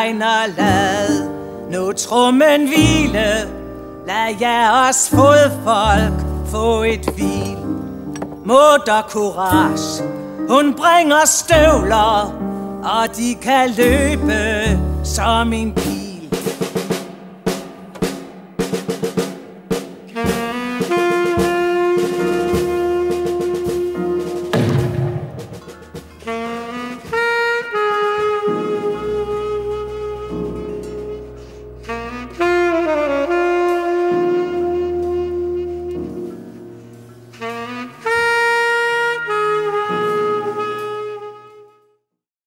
kaptajner, lad nu trummen hvile. Lad jeres fodfolk få et hvil. Mutter courage, hun bringer støvler, og de kan løbe som en pige.